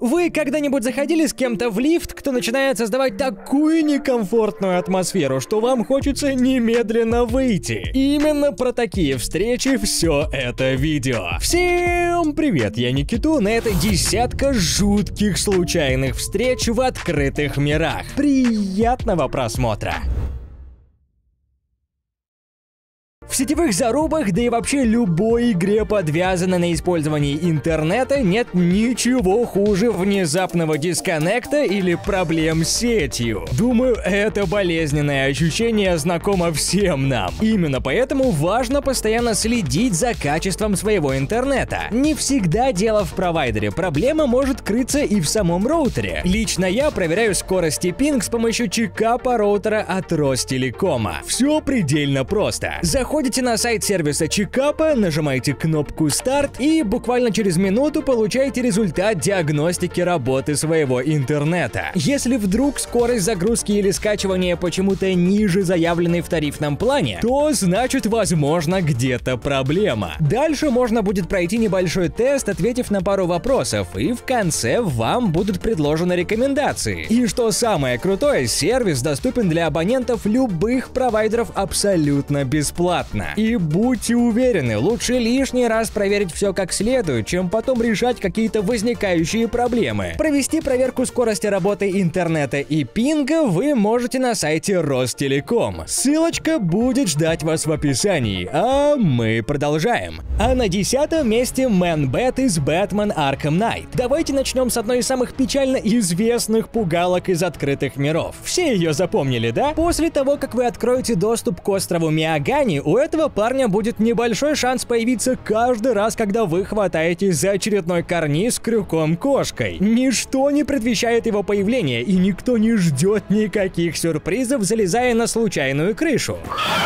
Вы когда-нибудь заходили с кем-то в лифт, кто начинает создавать такую некомфортную атмосферу, что вам хочется немедленно выйти? Именно про такие встречи все это видео. Всем привет, я Никитун, и это десятка жутких случайных встреч в открытых мирах. Приятного просмотра! В сетевых зарубах, да и вообще любой игре, подвязанной на использовании интернета, нет ничего хуже внезапного дисконнекта или проблем с сетью. Думаю, это болезненное ощущение знакомо всем нам. Именно поэтому важно постоянно следить за качеством своего интернета. Не всегда дело в провайдере, проблема может крыться и в самом роутере. Лично я проверяю скорость и пинг с помощью чекапа роутера от Ростелекома. Все предельно просто. Заходите на сайт сервиса чекапа, нажимаете кнопку «Старт» и буквально через минуту получаете результат диагностики работы своего интернета. Если вдруг скорость загрузки или скачивания почему-то ниже заявленной в тарифном плане, то значит, возможно, где-то проблема. Дальше можно будет пройти небольшой тест, ответив на пару вопросов, и в конце вам будут предложены рекомендации. И что самое крутое, сервис доступен для абонентов любых провайдеров абсолютно бесплатно. И будьте уверены, лучше лишний раз проверить все как следует, чем потом решать какие-то возникающие проблемы. Провести проверку скорости работы интернета и пинга вы можете на сайте Ростелеком. Ссылочка будет ждать вас в описании, а мы продолжаем. А на 10-м месте Man-Bat из Batman Arkham Knight. Давайте начнем с одной из самых печально известных пугалок из открытых миров. Все ее запомнили, да? После того, как вы откроете доступ к острову Миагани, у этого парня будет небольшой шанс появиться каждый раз, когда вы хватаетесь за очередной карниз крюком-кошкой. Ничто не предвещает его появления, и никто не ждет никаких сюрпризов, залезая на случайную крышу.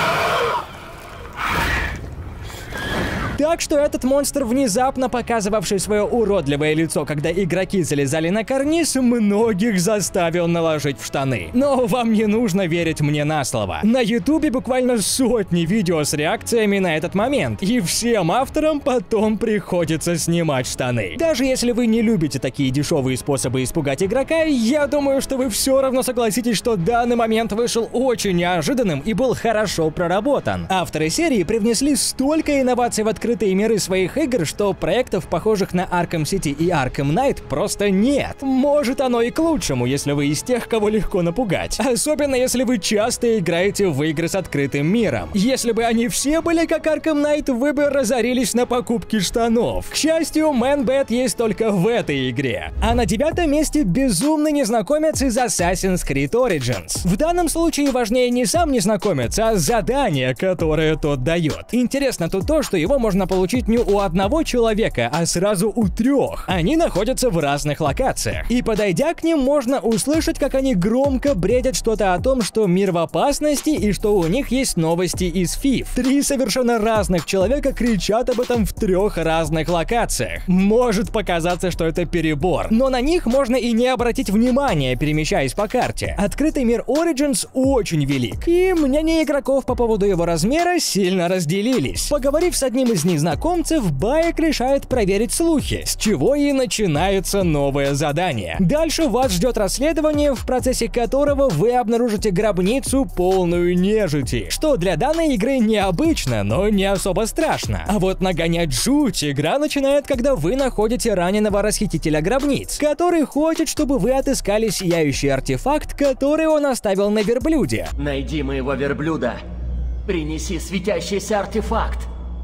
Так что этот монстр, внезапно показывавший свое уродливое лицо, когда игроки залезали на карниз, многих заставил наложить в штаны. Но вам не нужно верить мне на слово. На ютубе буквально сотни видео с реакциями на этот момент, и всем авторам потом приходится снимать штаны. Даже если вы не любите такие дешевые способы испугать игрока, я думаю, что вы все равно согласитесь, что данный момент вышел очень неожиданным и был хорошо проработан. Авторы серии привнесли столько инноваций в открытые миры своих игр, что проектов, похожих на Arkham City и Arkham Knight, просто нет. Может, оно и к лучшему, если вы из тех, кого легко напугать. Особенно, если вы часто играете в игры с открытым миром. Если бы они все были как Arkham Knight, вы бы разорились на покупке штанов. К счастью, Man-Bat есть только в этой игре. А на 9-м месте безумный незнакомец из Assassin's Creed Origins. В данном случае важнее не сам незнакомец, а задание, которое тот дает. Интересно тут то, что его можно получить не у одного человека, а сразу у 3. Они находятся в разных локациях. И подойдя к ним, можно услышать, как они громко бредят что-то о том, что мир в опасности и что у них есть новости из FIF. 3 совершенно разных человека кричат об этом в 3 разных локациях. Может показаться, что это перебор, но на них можно и не обратить внимания, перемещаясь по карте. Открытый мир Origins очень велик, и мнения игроков по поводу его размера сильно разделились. Поговорив с одним из незнакомцев, Байк решает проверить слухи, с чего и начинается новое задание. Дальше вас ждет расследование, в процессе которого вы обнаружите гробницу, полную нежити, что для данной игры необычно, но не особо страшно. А вот нагонять жуть игра начинает, когда вы находите раненого расхитителя гробниц, который хочет, чтобы вы отыскали сияющий артефакт, который он оставил на верблюде. Найди моего верблюда. Принеси светящийся артефакт.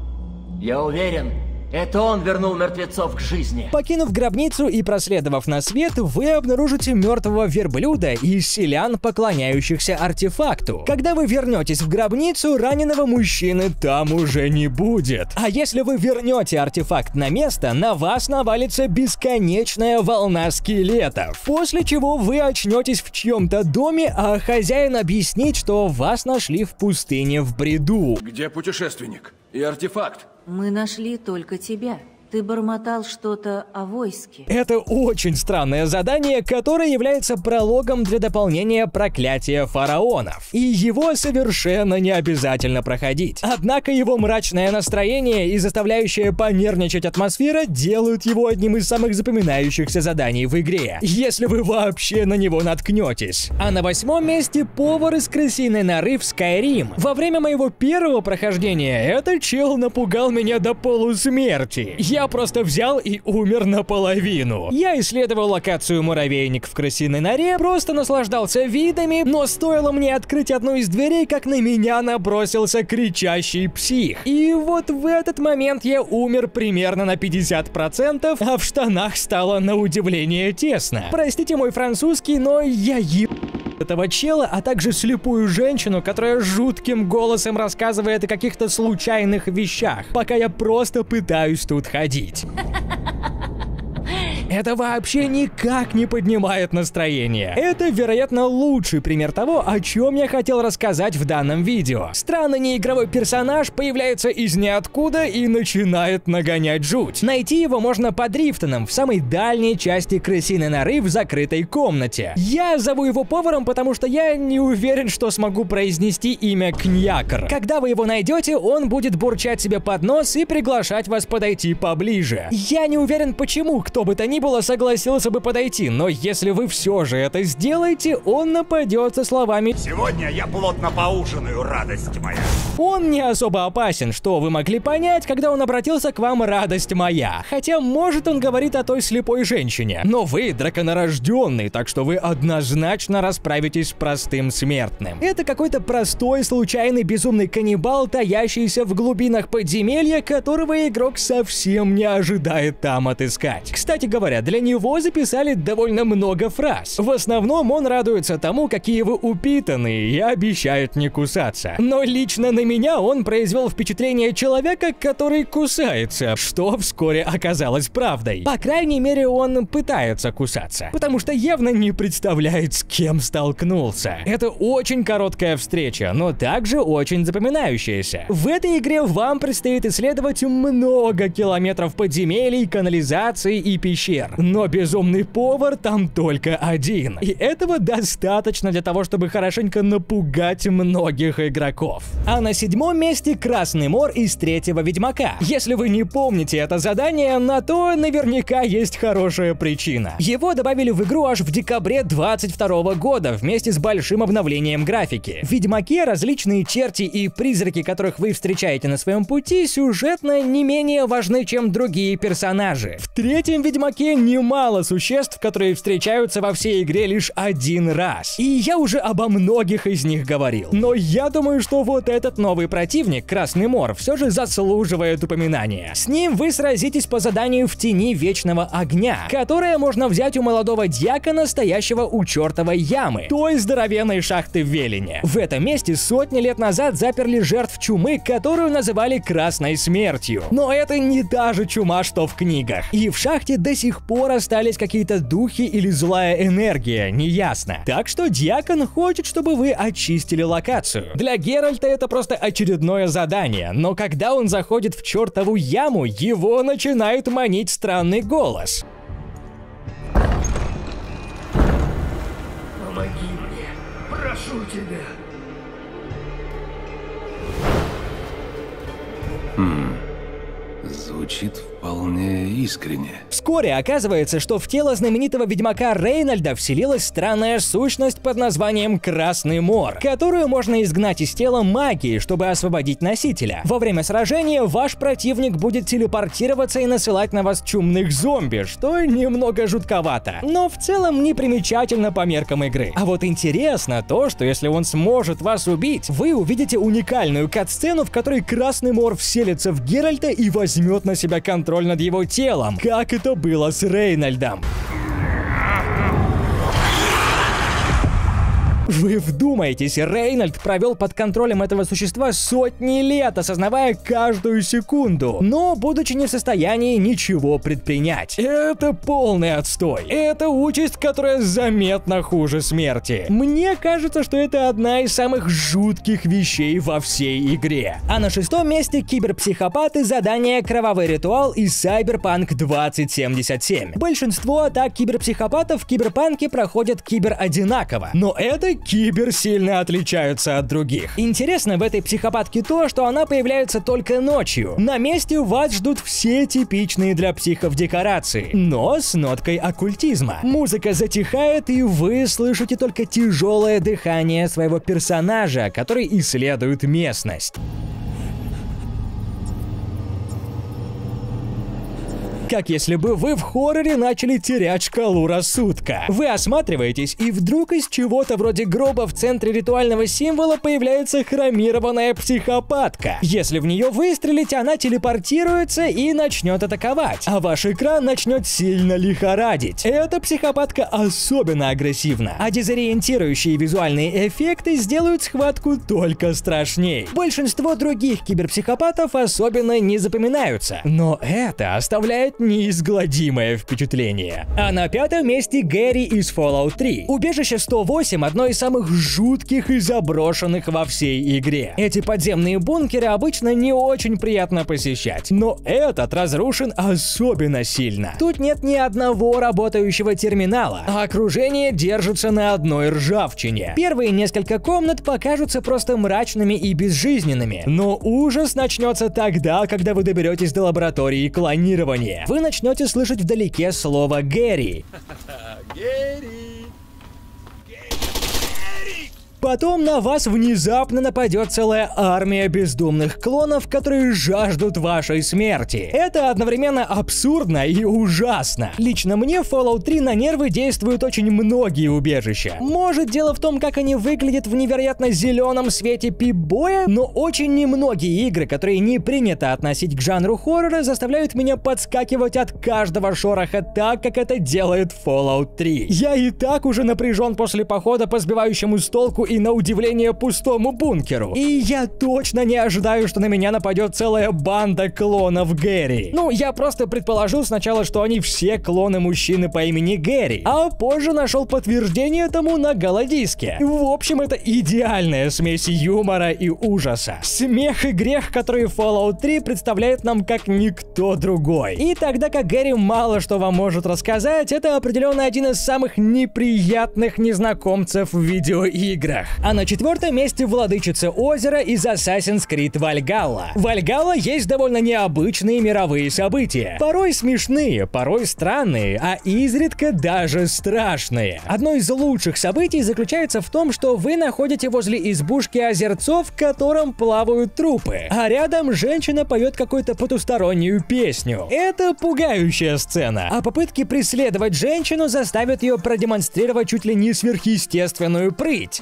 Я уверен, это он вернул мертвецов к жизни. Покинув гробницу и проследовав на свет, вы обнаружите мертвого верблюда и селян, поклоняющихся артефакту. Когда вы вернетесь в гробницу, раненого мужчины там уже не будет. А если вы вернете артефакт на место, на вас навалится бесконечная волна скелетов. После чего вы очнетесь в чьем-то доме, а хозяин объяснит, что вас нашли в пустыне в бреду. Где путешественник? И артефакт? Мы нашли только тебя. Ты бормотал что-то о войске. Это очень странное задание, которое является прологом для дополнения проклятия фараонов. И его совершенно не обязательно проходить. Однако его мрачное настроение и заставляющая понервничать атмосфера делают его одним из самых запоминающихся заданий в игре, если вы вообще на него наткнетесь. А на 8-м месте повар из крысиной норы в Skyrim. Во время моего первого прохождения этот чел напугал меня до полусмерти. Я просто взял и умер наполовину. Я исследовал локацию муравейник в крысиной норе, просто наслаждался видами, но стоило мне открыть одну из дверей, как на меня набросился кричащий псих. И вот в этот момент я умер примерно на 50%, а в штанах стало на удивление тесно. Простите мой французский, но я этого чела, а также слепую женщину, которая жутким голосом рассказывает о каких-то случайных вещах, пока я просто пытаюсь тут ходить. Это вообще никак не поднимает настроение. Это, вероятно, лучший пример того, о чем я хотел рассказать в данном видео. Странный неигровой персонаж появляется из ниоткуда и начинает нагонять жуть. Найти его можно под Рифтоном, в самой дальней части крысиной норы в закрытой комнате. Я зову его поваром, потому что я не уверен, что смогу произнести имя Кньякр. Когда вы его найдете, он будет бурчать себе под нос и приглашать вас подойти поближе. Я не уверен, почему кто бы то ни было согласился бы подойти, но если вы все же это сделаете, он нападет со словами «Сегодня я плотно поужинаю, радость моя». Он не особо опасен, что вы могли понять, когда он обратился к вам, радость моя. Хотя, может, он говорит о той слепой женщине. Но вы драконорожденный, так что вы однозначно расправитесь с простым смертным. Это какой-то простой, случайный, безумный каннибал, таящийся в глубинах подземелья, которого игрок совсем не ожидает там отыскать. Кстати говоря, для него записали довольно много фраз. В основном он радуется тому, какие вы упитанные, и обещает не кусаться. Но лично на меня он произвел впечатление человека, который кусается, что вскоре оказалось правдой. По крайней мере, он пытается кусаться, потому что явно не представляет, с кем столкнулся. Это очень короткая встреча, но также очень запоминающаяся. В этой игре вам предстоит исследовать много километров подземелий, канализаций и пещер. Но безумный повар там только один. И этого достаточно для того, чтобы хорошенько напугать многих игроков. А на 7-м месте Красный Мор из 3-го Ведьмака. Если вы не помните это задание, на то наверняка есть хорошая причина. Его добавили в игру аж в декабре 2022 года вместе с большим обновлением графики. В Ведьмаке различные черти и призраки, которых вы встречаете на своем пути, сюжетно не менее важны, чем другие персонажи. В 3-м Ведьмаке немало существ, которые встречаются во всей игре лишь один раз. И я уже обо многих из них говорил. Но я думаю, что вот этот новый противник, Красный Мор, все же заслуживает упоминания. С ним вы сразитесь по заданию в тени Вечного Огня, которое можно взять у молодого дьякона, стоящего у чертовой ямы, той здоровенной шахты в Велине. В этом месте сотни лет назад заперли жертв чумы, которую называли Красной Смертью. Но это не та же чума, что в книгах. И в шахте до сих пор остались какие-то духи или злая энергия, неясно. Так что дьякон хочет, чтобы вы очистили локацию. Для Геральта это просто очередное задание, но когда он заходит в чертову яму, его начинает манить странный голос. Помоги мне, прошу тебя. Звучит вполне искренне. Вскоре оказывается, что в тело знаменитого ведьмака Рейнольда вселилась странная сущность под названием Красный Мор, которую можно изгнать из тела магией, чтобы освободить носителя. Во время сражения ваш противник будет телепортироваться и насылать на вас чумных зомби, что немного жутковато, но в целом не примечательно по меркам игры. А вот интересно то, что если он сможет вас убить, вы увидите уникальную кат-сцену, в которой Красный Мор вселится в Геральта и возьмет на себя контроль над его телом, как это было с Рейнольдом. Вы вдумайтесь, Рейнольд провел под контролем этого существа сотни лет, осознавая каждую секунду, но будучи не в состоянии ничего предпринять. Это полный отстой. Это участь, которая заметно хуже смерти. Мне кажется, что это одна из самых жутких вещей во всей игре. А на 6-м месте киберпсихопаты, задание «Кровавый ритуал» и Cyberpunk 2077. Большинство атак киберпсихопатов в Киберпанке проходят кибер-одинаково, но это кибер сильно отличаются от других. Интересно в этой психопатке то, что она появляется только ночью. На месте вас ждут все типичные для психов декорации, но с ноткой оккультизма. Музыка затихает, и вы слышите только тяжелое дыхание своего персонажа, который исследует местность. Как если бы вы в хорроре начали терять шкалу рассудка. Вы осматриваетесь, и вдруг из чего-то вроде гроба в центре ритуального символа появляется хромированная психопатка. Если в нее выстрелить, она телепортируется и начнет атаковать, а ваш экран начнет сильно лихорадить. Эта психопатка особенно агрессивна, а дезориентирующие визуальные эффекты сделают схватку только страшней. Большинство других киберпсихопатов особенно не запоминаются, но это оставляет неизгладимое впечатление. А на 5-м месте Гэри из Fallout 3. Убежище 108 — одно из самых жутких и заброшенных во всей игре. Эти подземные бункеры обычно не очень приятно посещать, но этот разрушен особенно сильно. Тут нет ни одного работающего терминала, а окружение держится на одной ржавчине. Первые несколько комнат покажутся просто мрачными и безжизненными, но ужас начнется тогда, когда вы доберетесь до лаборатории клонирования. Вы начнете слышать вдалеке слово «Гэри». Потом на вас внезапно нападет целая армия бездумных клонов, которые жаждут вашей смерти. Это одновременно абсурдно и ужасно. Лично мне в Fallout 3 на нервы действуют очень многие убежища. Может, дело в том, как они выглядят в невероятно зеленом свете пип-боя, но очень немногие игры, которые не принято относить к жанру хоррора, заставляют меня подскакивать от каждого шороха так, как это делает Fallout 3. Я и так уже напряжен после похода по сбивающему с толку и на удивление пустому бункеру. И я точно не ожидаю, что на меня нападет целая банда клонов Гэри. Ну, я просто предположил сначала, что они все клоны мужчины по имени Гэри, а позже нашел подтверждение тому на голодиске. В общем, это идеальная смесь юмора и ужаса. Смех и грех, который Fallout 3 представляет нам как никто другой. И тогда как Гэри мало что вам может рассказать, это определенно один из самых неприятных незнакомцев в видеоиграх. А на 4-м месте Владычица Озера из Assassin's Creed Valhalla. В Valhalla есть довольно необычные мировые события. Порой смешные, порой странные, а изредка даже страшные. Одно из лучших событий заключается в том, что вы находите возле избушки озерцов, в котором плавают трупы, а рядом женщина поет какую-то потустороннюю песню. Это пугающая сцена, а попытки преследовать женщину заставят ее продемонстрировать чуть ли не сверхъестественную прыть.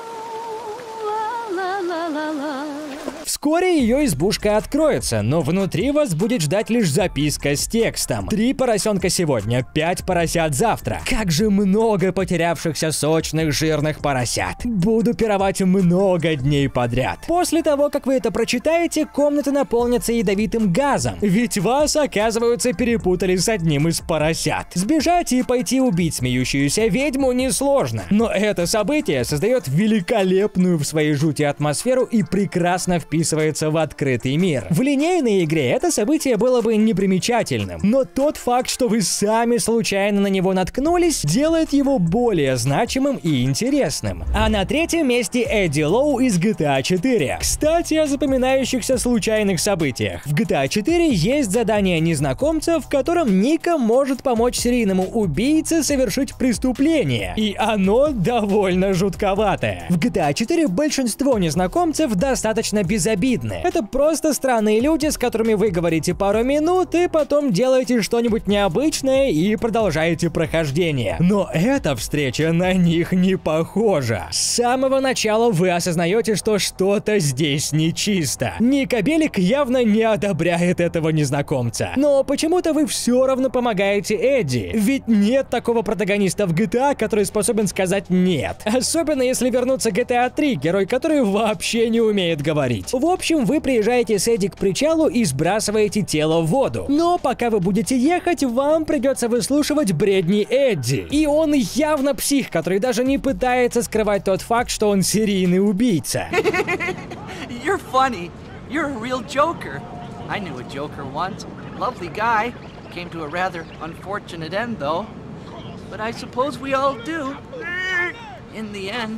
Вскоре ее избушка откроется, но внутри вас будет ждать лишь записка с текстом: 3 поросенка сегодня, 5 поросят завтра. Как же много потерявшихся сочных жирных поросят. Буду пировать много дней подряд. После того, как вы это прочитаете, комната наполнится ядовитым газом, ведь вас, оказывается, перепутали с одним из поросят. Сбежать и пойти убить смеющуюся ведьму несложно, но это событие создает великолепную в своей жути атмосферу и прекрасно вписывается в открытый мир. В линейной игре это событие было бы непримечательным, но тот факт, что вы сами случайно на него наткнулись, делает его более значимым и интересным. А на 3-м месте Эдди Лоу из GTA 4. Кстати, о запоминающихся случайных событиях. В GTA 4 есть задание незнакомца, в котором Ника может помочь серийному убийце совершить преступление, и оно довольно жутковатое. В GTA 4 большинство незнакомцев достаточно безобидны обидны. Это просто странные люди, с которыми вы говорите пару минут и потом делаете что-нибудь необычное и продолжаете прохождение. Но эта встреча на них не похожа. С самого начала вы осознаете, что что-то здесь нечисто. Ника Белик явно не одобряет этого незнакомца. Но почему-то вы все равно помогаете Эдди. Ведь нет такого протагониста в GTA, который способен сказать «нет». Особенно если вернуться к GTA 3, герой который вообще не умеет говорить. В общем, вы приезжаете с Эдди к причалу и сбрасываете тело в воду. Но пока вы будете ехать, вам придется выслушивать бредни Эдди. И он явно псих, который даже не пытается скрывать тот факт, что он серийный убийца. You're funny. You're a real joker. I knew a joker once. Lovely guy. Came to a rather unfortunate end, though. But I suppose we all do. In the end.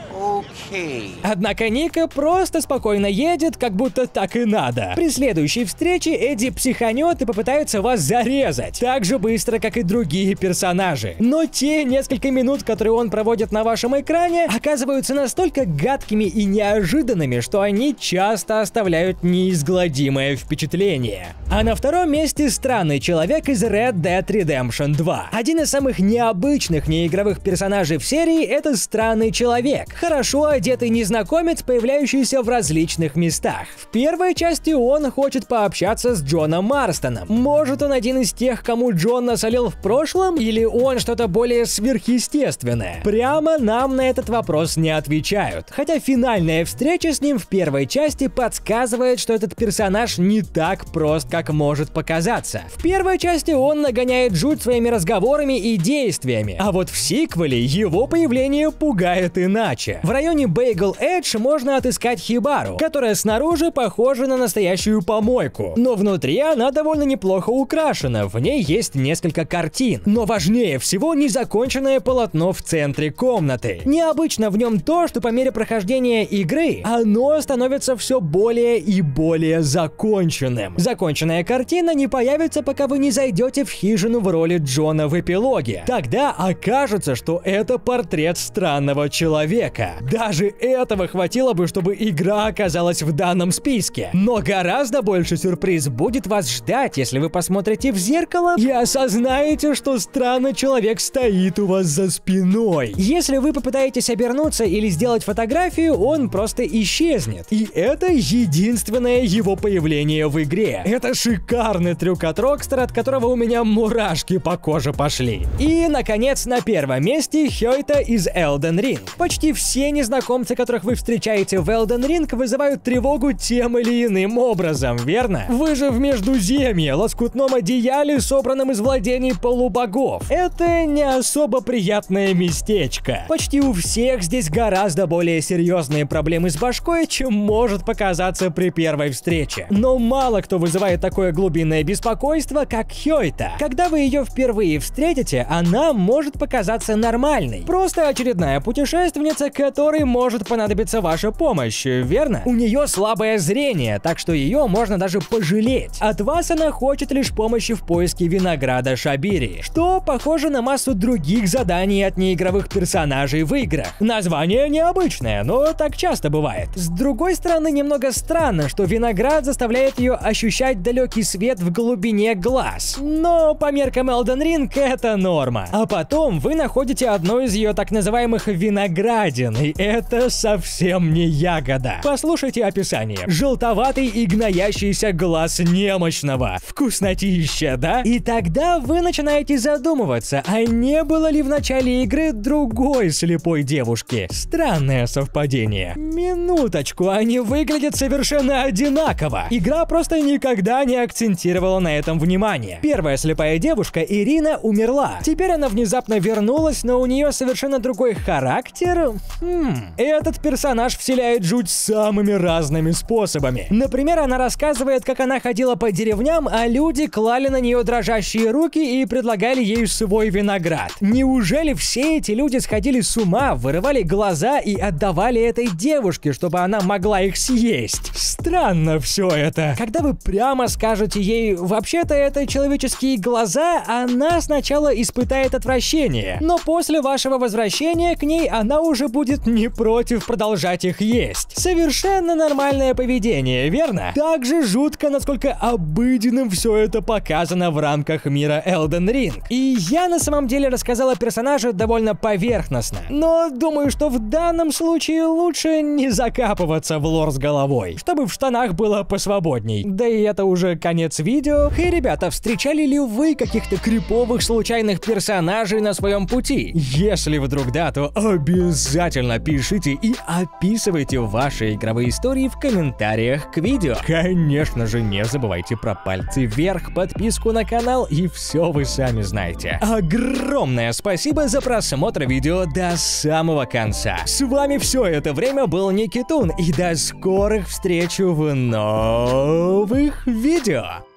Окей. Однако Ника просто спокойно едет, как будто так и надо. При следующей встрече Эдди психанет и попытается вас зарезать. Так же быстро, как и другие персонажи. Но те несколько минут, которые он проводит на вашем экране, оказываются настолько гадкими и неожиданными, что они часто оставляют неизгладимое впечатление. А на втором месте странный человек из Red Dead Redemption 2. Один из самых необычных неигровых персонажей в серии — это странный человек. Хорошо одетый незнакомец, появляющийся в различных местах. В первой части он хочет пообщаться с Джоном Марстоном. Может, он один из тех, кому Джон насолил в прошлом? Или он что-то более сверхъестественное? Прямо нам на этот вопрос не отвечают. Хотя финальная встреча с ним в первой части подсказывает, что этот персонаж не так прост, как может показаться. В первой части он нагоняет жуть своими разговорами и действиями, а вот в сиквеле его появление пугает иначе. В районе Bagel Edge можно отыскать хибару, которая снаружи похожа на настоящую помойку, но внутри она довольно неплохо украшена, в ней есть несколько картин. Но важнее всего незаконченное полотно в центре комнаты. Необычно в нем то, что по мере прохождения игры оно становится все более и более законченным. Законченная картина не появится, пока вы не зайдете в хижину в роли Джона в эпилоге. Тогда окажется, что это портрет странного человека. Даже этого хватило бы, чтобы игра оказалась в данном списке. Но гораздо больше сюрприз будет вас ждать, если вы посмотрите в зеркало и осознаете, что странный человек стоит у вас за спиной. Если вы попытаетесь обернуться или сделать фотографию, он просто исчезнет. И это единственное его появление в игре. Это шикарный трюк от Rockstar, от которого у меня мурашки по коже пошли. И, наконец, на первом месте Хёйта из Elden Ring. Почти все незнакомцы, которых вы встречаете в Elden Ring, вызывают тревогу тем или иным образом, верно? Вы же в Междуземье, лоскутном одеяле, собранном из владений полубогов. Это не особо приятное местечко. Почти у всех здесь гораздо более серьезные проблемы с башкой, чем может показаться при первой встрече. Но мало кто вызывает такое глубинное беспокойство, как Хёйта. Когда вы ее впервые встретите, она может показаться нормальной. Просто очередная путешественница, которой может понадобиться ваша помощь, верно? У нее слабое зрение, так что ее можно даже пожалеть. От вас она хочет лишь помощи в поиске винограда Шабири, что похоже на массу других заданий от неигровых персонажей в играх. Название необычное, но так часто бывает. С другой стороны, немного странно, что виноград заставляет ее ощущать далекий свет в глубине глаз. Но по меркам Elden Ring это норма. А потом вы находите одно из ее так называемых виноградин, и это совсем не ягода. Послушайте описание. Желтоватый и гноящийся глаз немощного. Вкуснотища, да? И тогда вы начинаете задумываться, а не было ли в начале игры другой слепой девушки? Странное совпадение. Минуточку, они выглядят совершенно одинаково. Игра просто никогда не акцентировала на этом внимание. Первая слепая девушка, Ирина, умерла. Теперь она внезапно вернулась, но у нее совершенно другой характер. Этот персонаж вселяет жуть самыми разными способами. Например, она рассказывает, как она ходила по деревням, а люди клали на нее дрожащие руки и предлагали ей свой виноград. Неужели все эти люди сходили с ума, вырывали глаза и отдавали этой девушке, чтобы она могла их съесть? Странно все это. Когда вы прямо скажете ей, вообще-то это человеческие глаза, она сначала испытает отвращение, но после вашего возвращения к ней она уже будет будет не против продолжать их есть. Совершенно нормальное поведение, верно? Также жутко, насколько обыденным все это показано в рамках мира Elden Ring. И я на самом деле рассказал о персонаже довольно поверхностно, но думаю, что в данном случае лучше не закапываться в лор с головой, чтобы в штанах было посвободней. Да и это уже конец видео. Хей, ребята, встречали ли вы каких-то криповых случайных персонажей на своем пути? Если вдруг да, то обязательно пишите и описывайте ваши игровые истории в комментариях к видео. Конечно же, не забывайте про пальцы вверх, подписку на канал и все вы сами знаете. Огромное спасибо за просмотр видео до самого конца. С вами все это время был Никитун, и до скорых встреч в новых видео.